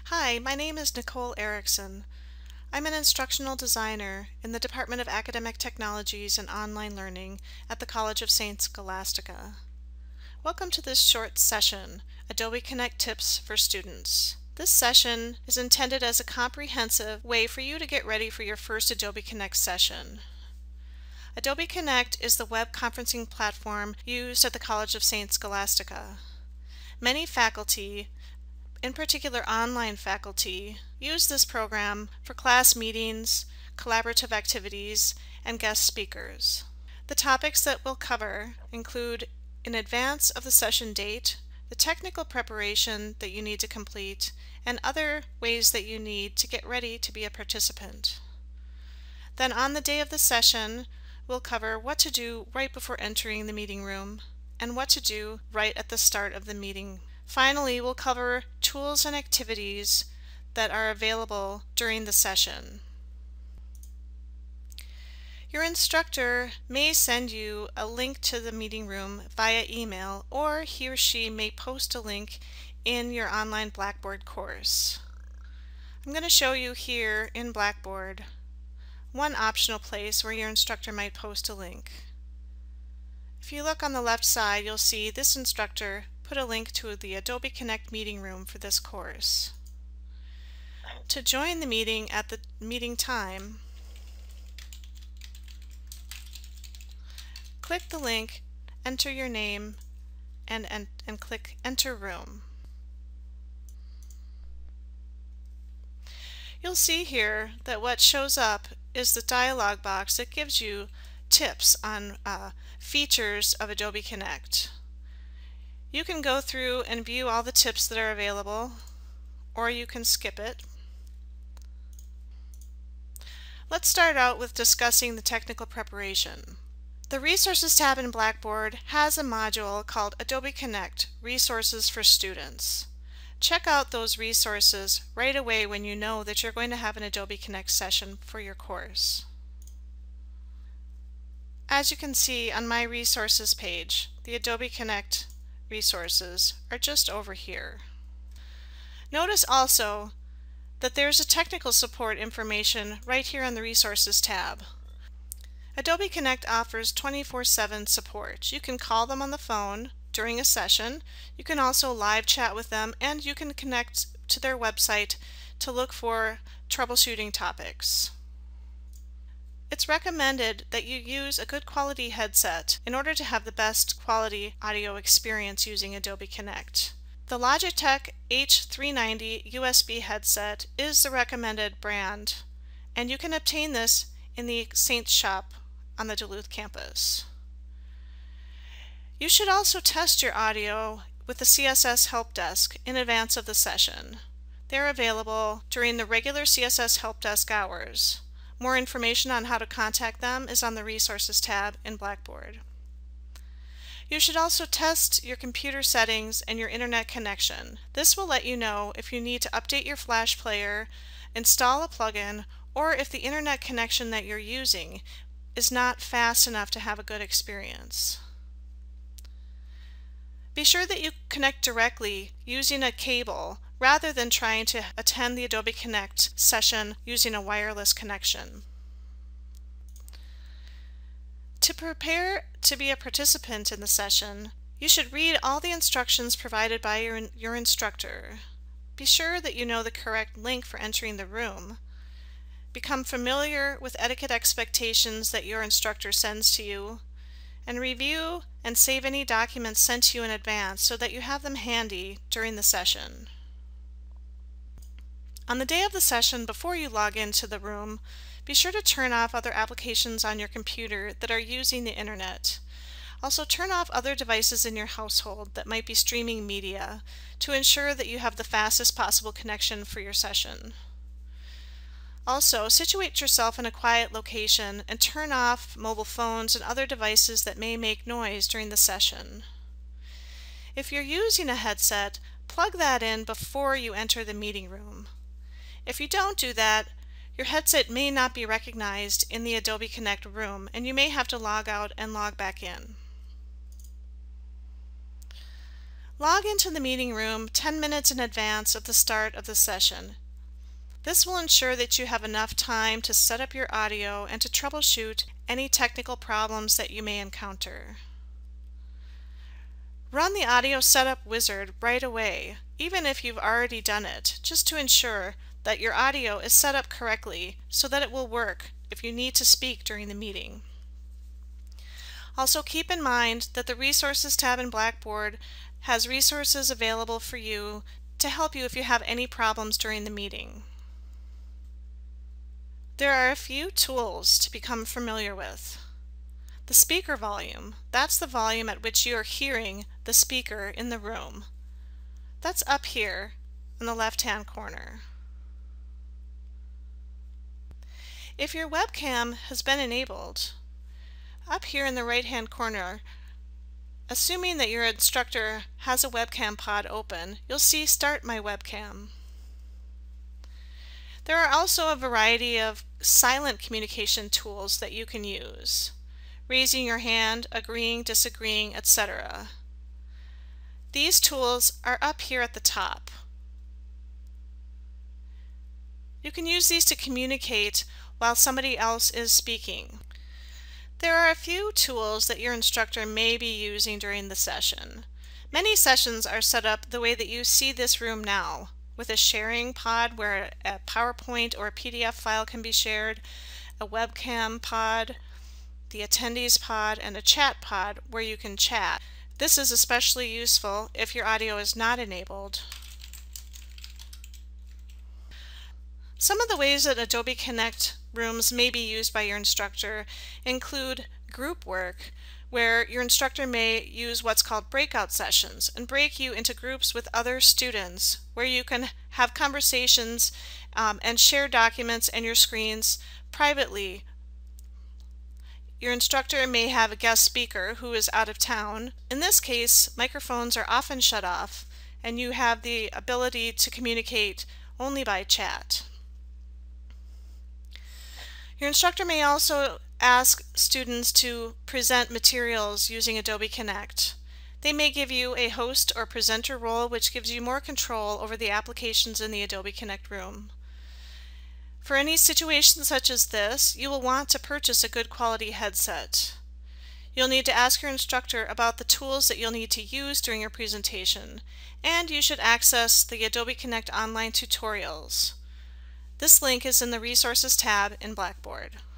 Hi, my name is Nicole Erickson. I'm an instructional designer in the Department of Academic Technologies and Online Learning at the College of St. Scholastica. Welcome to this short session, Adobe Connect Tips for Students. This session is intended as a comprehensive way for you to get ready for your first Adobe Connect session. Adobe Connect is the web conferencing platform used at the College of St. Scholastica. Many faculty, in particular online faculty, use this program for class meetings, collaborative activities, and guest speakers. The topics that we'll cover include, in advance of the session date, the technical preparation that you need to complete, and other ways that you need to get ready to be a participant. Then on the day of the session, we'll cover what to do right before entering the meeting room and what to do right at the start of the meeting. Finally, we'll cover tools and activities that are available during the session. Your instructor may send you a link to the meeting room via email, or he or she may post a link in your online Blackboard course. I'm going to show you here in Blackboard one optional place where your instructor might post a link. If you look on the left side, you'll see this instructor put a link to the Adobe Connect meeting room for this course. To join the meeting at the meeting time, click the link, enter your name, and click Enter Room. You'll see here that what shows up is the dialog box that gives you tips on features of Adobe Connect. You can go through and view all the tips that are available, or you can skip it. Let's start out with discussing the technical preparation. The Resources tab in Blackboard has a module called Adobe Connect Resources for Students. Check out those resources right away when you know that you're going to have an Adobe Connect session for your course. As you can see on my resources page, the Adobe Connect resources are just over here. Notice also that there's a technical support information right here on the Resources tab. Adobe Connect offers 24/7 support. You can call them on the phone during a session, you can also live chat with them, and you can connect to their website to look for troubleshooting topics. It's recommended that you use a good quality headset in order to have the best quality audio experience using Adobe Connect. The Logitech H390 USB headset is the recommended brand, and you can obtain this in the Saints shop on the Duluth campus. You should also test your audio with the CSS Help Desk in advance of the session. They're available during the regular CSS Help Desk hours. More information on how to contact them is on the Resources tab in Blackboard. You should also test your computer settings and your internet connection. This will let you know if you need to update your Flash player, install a plugin, or if the internet connection that you're using is not fast enough to have a good experience. Be sure that you connect directly using a cable rather than trying to attend the Adobe Connect session using a wireless connection. To prepare to be a participant in the session, you should read all the instructions provided by your instructor. Be sure that you know the correct link for entering the room. Become familiar with etiquette expectations that your instructor sends to you, and review and save any documents sent to you in advance so that you have them handy during the session. On the day of the session, before you log into the room, be sure to turn off other applications on your computer that are using the internet. Also, turn off other devices in your household that might be streaming media to ensure that you have the fastest possible connection for your session. Also, situate yourself in a quiet location and turn off mobile phones and other devices that may make noise during the session. If you're using a headset, plug that in before you enter the meeting room. If you don't do that, your headset may not be recognized in the Adobe Connect room, and you may have to log out and log back in. Log into the meeting room 10 minutes in advance of the start of the session. This will ensure that you have enough time to set up your audio and to troubleshoot any technical problems that you may encounter. Run the audio setup wizard right away, even if you've already done it, just to ensure that your audio is set up correctly so that it will work if you need to speak during the meeting. Also keep in mind that the Resources tab in Blackboard has resources available for you to help you if you have any problems during the meeting. There are a few tools to become familiar with. The speaker volume, that's the volume at which you are hearing the speaker in the room. That's up here in the left-hand corner. If your webcam has been enabled, up here in the right-hand corner, assuming that your instructor has a webcam pod open, you'll see Start My Webcam. There are also a variety of silent communication tools that you can use. Raising your hand, agreeing, disagreeing, etc. These tools are up here at the top. You can use these to communicate while somebody else is speaking. There are a few tools that your instructor may be using during the session. Many sessions are set up the way that you see this room now, with a sharing pod where a PowerPoint or a PDF file can be shared, a webcam pod, the attendees pod, and a chat pod where you can chat. This is especially useful if your audio is not enabled. Some of the ways that Adobe Connect rooms may be used by your instructor include group work, where your instructor may use what's called breakout sessions and break you into groups with other students where you can have conversations and share documents and your screens privately. Your instructor may have a guest speaker who is out of town. In this case, microphones are often shut off and you have the ability to communicate only by chat. Your instructor may also ask students to present materials using Adobe Connect. They may give you a host or presenter role, which gives you more control over the applications in the Adobe Connect room. For any situation such as this, you will want to purchase a good quality headset. You'll need to ask your instructor about the tools that you'll need to use during your presentation, and you should access the Adobe Connect online tutorials. This link is in the Resources tab in Blackboard.